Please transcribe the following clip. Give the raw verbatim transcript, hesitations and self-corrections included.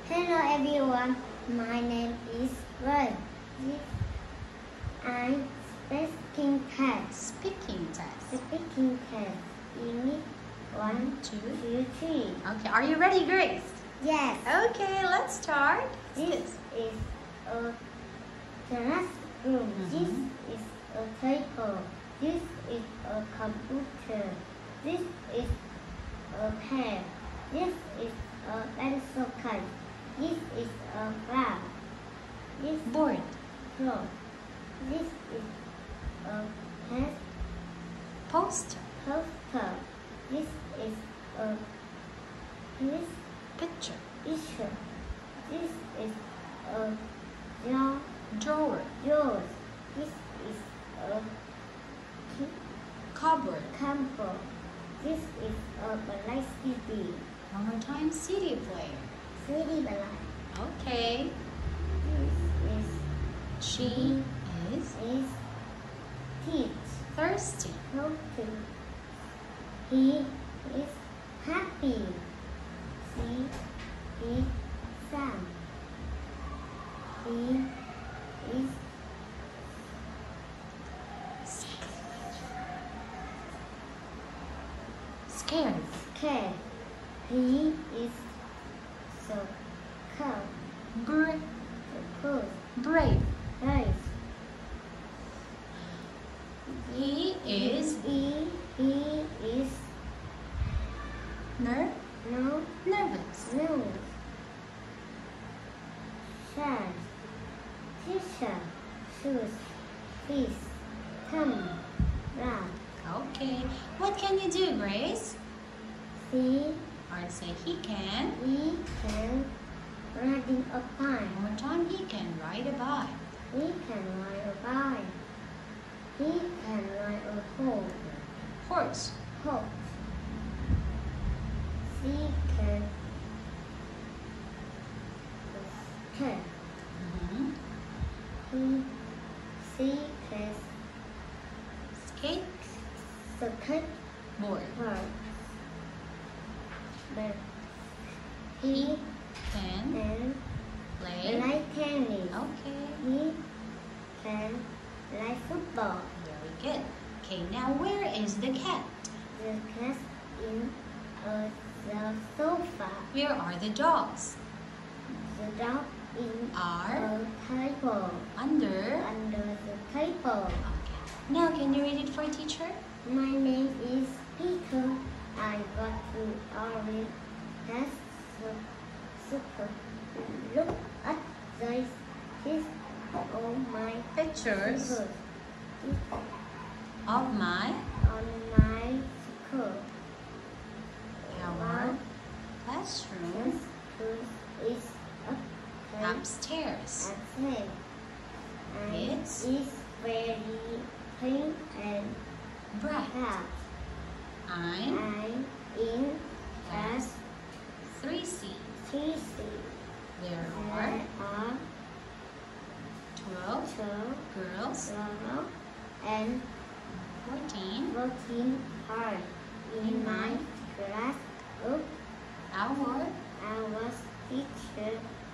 Hello everyone, my name is Ray. I'm speaking test. Speaking test. Speaking test. Unit one, Two. two, three. Okay, are you ready, Grace? Yes. Okay, let's start. This is a classroom. Mhm. This is a table. This is a computer. This is a pen. This is a pencil case. This is a glass. This Board. floor. This is a pen Poster. poster. This is a this Picture. picture. This is a jar. Drawer. Yours. This is a key- Cupboard. camper. This is a black C D. One more time. C D player. C D black. Okay. This She is is is teeth. thirsty. Healthy. He is happy. She is sad. He is Scared. scared. He is so cold. Bra So cold. brave. Nice. He is He, he is ner no nervous. no sad. Teacher, shoes, fish, come, run. Okay. What can you do, Grace? See, Or say he can. he can riding a One bike. more time. He can ride a bike. He can ride a bike. He can ride a horse. Horse. Horse. She can skate. Mhm. He, she can Skate. skate Board. her. But he Can can play. play tennis. Okay. He can play football. Very good. Okay, now where is the cat? The cat in a the sofa. Where are the dogs? The dog in Are a table. under. Under the table. Okay. Now can you read it for teacher? My name is Peter. I got to orange test super. Look at this. This all my Pictures school. of my On my school. our classroom This school is up upstairs. ahead. And It's it's very clean and bright. fast. I'm I'm in class three C. three C. There There are are twelve twelve girls, girls and fourteen. working hard in my class group. Our Our teacher